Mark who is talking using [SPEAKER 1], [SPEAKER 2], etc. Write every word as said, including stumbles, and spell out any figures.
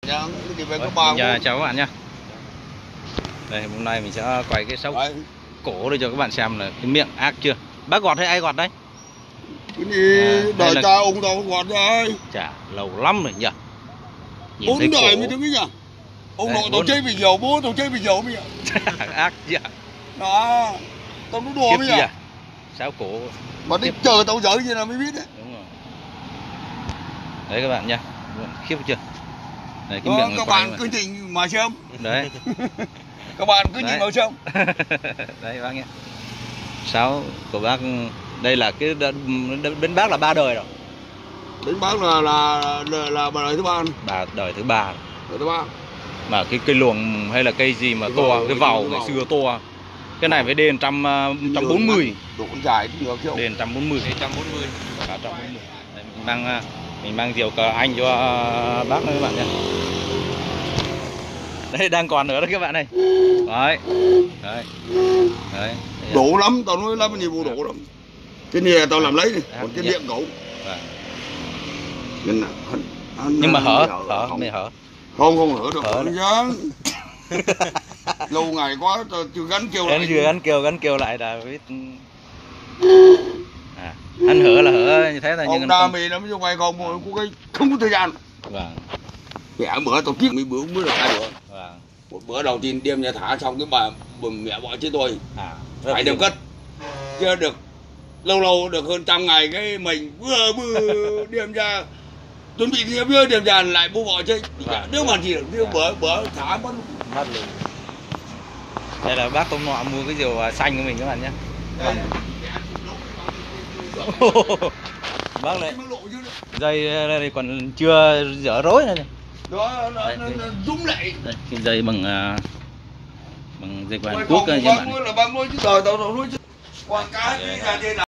[SPEAKER 1] Dạ, chào các bạn nhé. Đây, hôm nay mình sẽ quay cái sóc cổ để cho các bạn xem là cái miệng ác chưa. Bác gọt hay ai gọt đấy?
[SPEAKER 2] Cái gì à, đời là... cha ông tao gọt rồi.
[SPEAKER 1] Chả lâu lắm rồi nhỉ.
[SPEAKER 2] Bốn đời mới đứng cái nhỉ. Ông nội tao chơi vì dầu, bố tao chơi vì dầu bây giờ.
[SPEAKER 1] Ác chưa?
[SPEAKER 2] Đó, tao nó đùa bây giờ.
[SPEAKER 1] Sáo cổ.
[SPEAKER 2] Mà đi chờ tao dở gì là mới biết đấy.
[SPEAKER 1] Đúng rồi. Đấy các bạn nha. Khiếp chưa? Đấy, cái
[SPEAKER 2] đó,
[SPEAKER 1] miệng
[SPEAKER 2] các bạn cứ nhìn mà xem.
[SPEAKER 1] Đấy.
[SPEAKER 2] Các bạn cứ nhìn mà xem.
[SPEAKER 1] Đấy bác nhé. Sáo của bác đây là cái bên bác là ba đời rồi.
[SPEAKER 2] Đến bác là là là, là bà đời thứ ba.
[SPEAKER 1] Bà đời thứ ba.
[SPEAKER 2] Đời thứ ba.
[SPEAKER 1] Mà cái cây luồng hay là cây gì mà to, cái vàu ngày xưa to. Cái này phải đền trăm trăm bốn mươi.
[SPEAKER 2] Độ dài cũng được chứ.
[SPEAKER 1] Đền trăm bốn mươi. Trăm bốn mươi. Cả trăm bốn mươi. Đấy, mình mang mình mang diều cờ anh cho bác nữa các bạn nhé. Đây đang còn nữa đó các bạn này. Đấy. Đấy. Đấy.
[SPEAKER 2] Đủ lắm, tao nói lắm nhiều vụ đủ lắm. Cái này tao làm lấy, còn cái miệng cậu.
[SPEAKER 1] Vâng. Nhưng mà hở, hở, mày hở.
[SPEAKER 2] Không, không hở được. Hở dáng. Lâu ngày quá, tao chưa gắn kêu lại.
[SPEAKER 1] Em chưa gắn kêu, gắn kêu lại là biết. À, anh hở là hở như thế là nhưng
[SPEAKER 2] ông đa mì lắm chứ mày không, không có không có thời gian. Vâng. Mẹ bữa tao tiếc mấy bữa mới được hai bữa. Vâng. Một bữa đầu tiên đem nhà thả xong cái bà bừng mẹ bỏ chết tôi. À, phải đem cất. Chưa được lâu lâu được hơn trăm ngày cái mình vừa vừa đem ra chuẩn bị đi vừa đem ra lại bố bỏ chết. Nếu mà gì được bữa bữa thả mất mất luôn.
[SPEAKER 1] Đây là bác Tông Nọ mua cái diều xanh của mình các bạn nhé. Bác này dây đây còn chưa dở rối này.
[SPEAKER 2] Đó nó rung lại.
[SPEAKER 1] Đây, cái dây bằng bằng dây của Hàn Quốc các bạn.
[SPEAKER 2] Là băng nuôi chứ đời tao nuôi chứ. Quảng cáo